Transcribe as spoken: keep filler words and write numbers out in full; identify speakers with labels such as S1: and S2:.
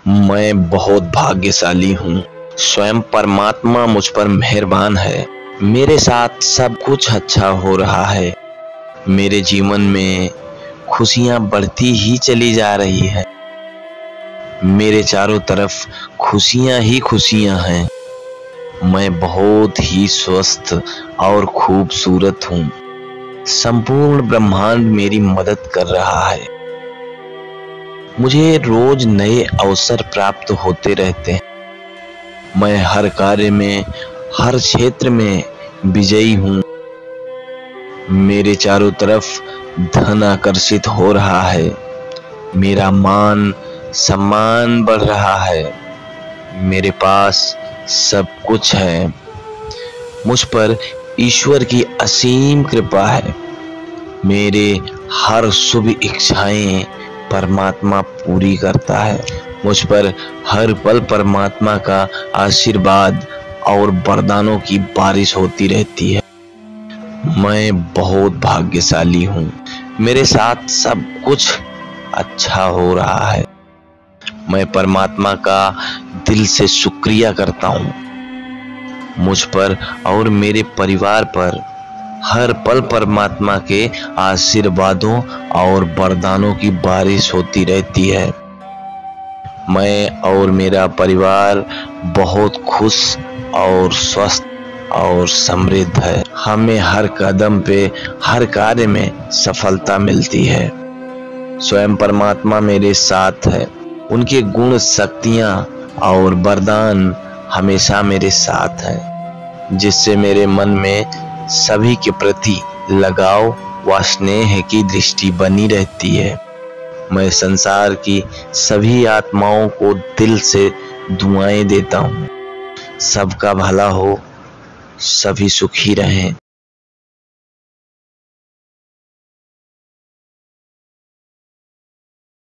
S1: मैं बहुत भाग्यशाली हूँ। स्वयं परमात्मा मुझ पर मेहरबान है। मेरे साथ सब कुछ अच्छा हो रहा है। मेरे जीवन में खुशियाँ बढ़ती ही चली जा रही है। मेरे चारों तरफ खुशियाँ ही खुशियाँ हैं। मैं बहुत ही स्वस्थ और खूबसूरत हूँ। संपूर्ण ब्रह्मांड मेरी मदद कर रहा है। मुझे रोज नए अवसर प्राप्त होते रहते हैं। मैं हर कार्य में, हर क्षेत्र में विजयी हूँ। मेरे चारों तरफ धन आकर्षित हो रहा है। मेरा मान सम्मान बढ़ रहा है। मेरे पास सब कुछ है। मुझ पर ईश्वर की असीम कृपा है। मेरे हर शुभ इच्छाएं परमात्मा पूरी करता है। मुझ पर हर पल परमात्मा का आशीर्वाद और वरदानों की बारिश होती रहती है। मैं बहुत भाग्यशाली हूँ। मेरे साथ सब कुछ अच्छा हो रहा है। मैं परमात्मा का दिल से शुक्रिया करता हूँ। मुझ पर और मेरे परिवार पर हर पल परमात्मा के आशीर्वादों और वरदानों की बारिश होती रहती है। मैं और मेरा परिवार बहुत खुश और स्वस्थ और समृद्ध है। हमें हर कदम पे, हर कार्य में सफलता मिलती है। स्वयं परमात्मा मेरे साथ है। उनके गुण, शक्तियाँ और वरदान हमेशा मेरे साथ हैं, जिससे मेरे मन में सभी के प्रति लगाव व स्नेह की दृष्टि बनी रहती है। मैं संसार की सभी आत्माओं को दिल से दुआएं देता हूँ। सबका भला हो, सभी सुखी रहें।